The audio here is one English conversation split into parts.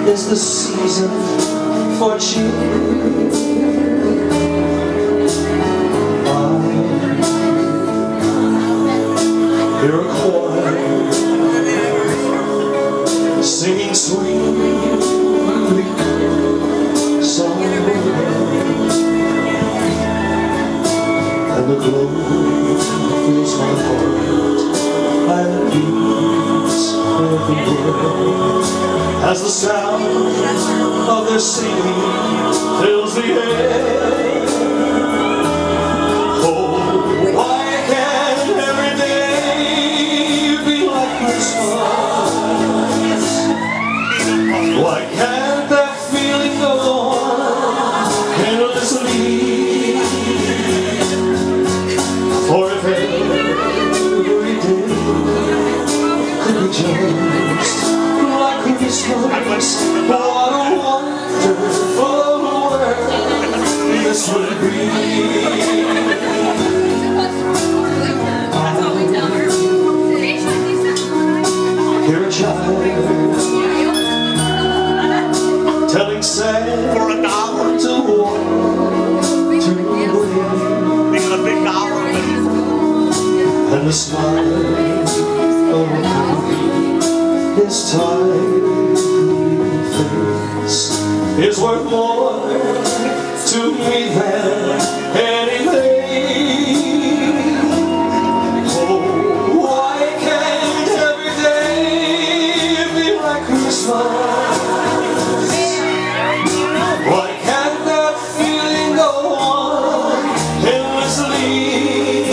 is the season for cheer. I hear a choir singing sweet song, and the glow fills my heart and beats everywhere as the sound of their singing fills the air. Oh, why can't every day be like Christmas? Why can't that feeling go on endlessly? For if every day could be just like Christmas, what a wonderful world this would be. Hear a child telling Santa for $1 to walk to the Make a big dollar. and the smile of his tiny face is worth more to me than anything. Oh, why can't every day be like Christmas? Why can't that feeling go on endlessly?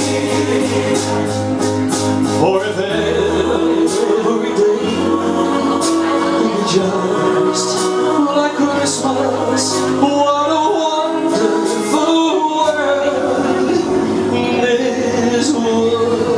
For if every day could be just like Christmas, what a wonderful world this would